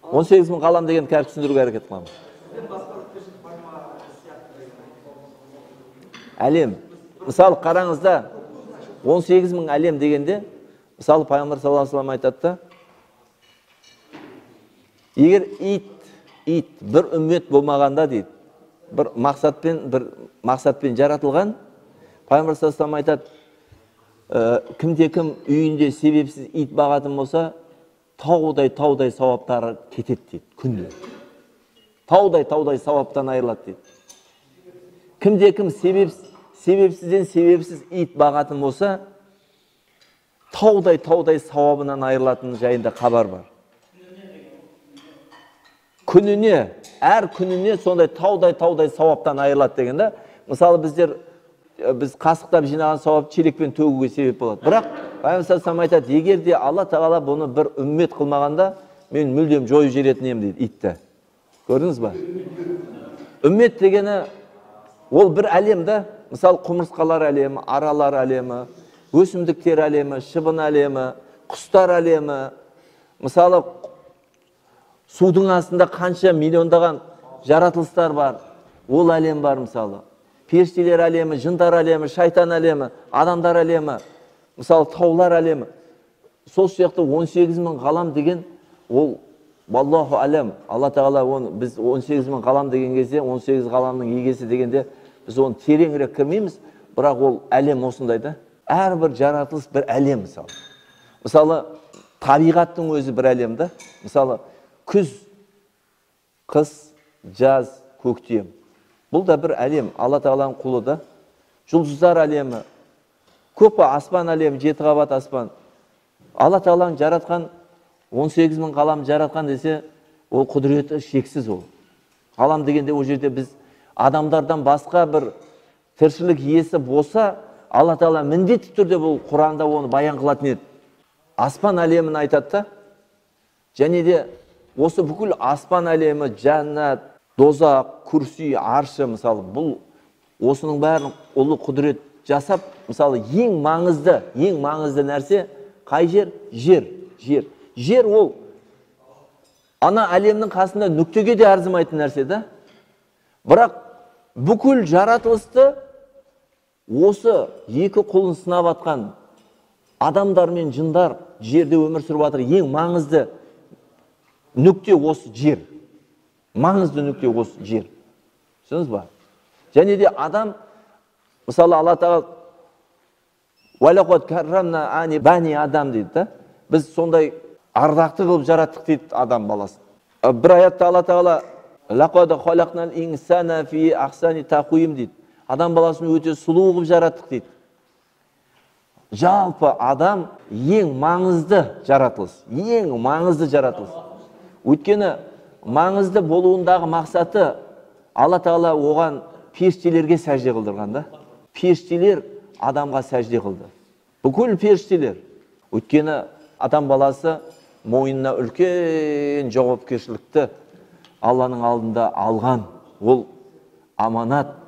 18 мың қалам деген кәріп түсіндіруге әрекет қыламын. Әлем. Мысалы, қараңызда, 18 мың әлем дегенде, мысалы, Пайғамбар саллаллаху алейхи ва саллям айтады да, егер ит бір үммет болмағанда дейді, бір мақсатпен жаратылған, Пайғамбар саллаллаху алейхи ва саллям айтады, кімде-кім үйінде себепсіз ит бағатын болса, таудай сауаптары кетеді дейді, күнде. Таудай сауаптан айырылады дейді. Кімде-кім себепсіз ит бағатын болса, таудай сауабынан айырылатын жайында хабар бар. Әр күніне сондай таудай сауаптан айырылады дегенде, мысалы біз қасықтап жинаған сауап челекпен төгуге себеп болады. Бірақ Пайғамбар саллаллаху алейхи айтады, егер де Алла тағала бұны бір үммет қылмағанда, мен мүлдем жойып жіберетін едім дейді, итті. Көрдіңіз ба? Үммет дегені ол бір әлем да, мысалы құмырсқалар әлемі, аралар әлемі, өсімдіктер әлемі, шыбын әлемі, құстар әлемі, мысалы судың астында қанша миллиондаған жаратылыстар бар, ол әлем бар мысалы. Періштелер әлемі, жындар әлемі, шайтан әлемі, адамдар әлемі, мысалы таулар әлемі. Сол сияқты 18 мың ғалам деген, ол Аллаху әлем, Алла тағала оны, біз 18 мың ғалам деген кезде, 18 ғаламның егесі дегенде, біз оны тереңірек кірмейміз, бірақ ол әлем осындай да. Әрбір жаратылыс бір әлем мысалы. Мысалы, табиғаттың өзі бір әлем да. Мысалы, күз, қыс, жаз, көктем. Бұл да бір әлем, Алла тағаланың құлы да. Жұлдыздар әлемі, көк аспан әлемі, 7 қабат аспан. Алла тағаланың жаратқан 18 мың ғалам жаратқан десе, ол құдіреті шексіз ол. Ғалам дегенде ол жерде біз адамдардан басқа бір тіршілік иесі болса, Алла тағала міндетті түрде бұл Құранда оны баян қылатын еді. Аспан әлемін айтады да, және де осы бүкіл аспан әлемі, жәннат, дозақ, күрси, аршы, мысалы, бұл осының бәрін ұлы құдірет жасап, мысалы, ең маңызды нәрсе қай жер? Жер ол ана әлемнің қасында нүктеге де арзымайтын нәрсе да. Бірақ бүкіл жаратылысты осы екі қолын сынап атқан адамдар мен жындар жерде өмір сүріп жатыр. Ең маңызды нүкте осы жер. Маңызды нүкте осы жер. Түсініңіз ба? Және де адам, мысалы, Алла тағала «Уалақад каррамна бани адам» дейді да. Біз сондай ардақты қылып жараттық дейді адам баласын. Бір аятта Алла тағала «Лақад халақнал инсана фи ахсани тақуим» дейді. Адам баласын өте сұлу қылып жараттық дейді. Жалпы адам ең маңызды жаратылыс. Өйткені маңызды болуындағы мақсаты Алла тағала оған періштелерге сәжде қылдырған да. Періштелер адамға сәжде қылды. Бүкіл періштелер. Өйткені адам баласы мойнына үлкен жауапкершілікті Алланың алдында алған. Ол аманат.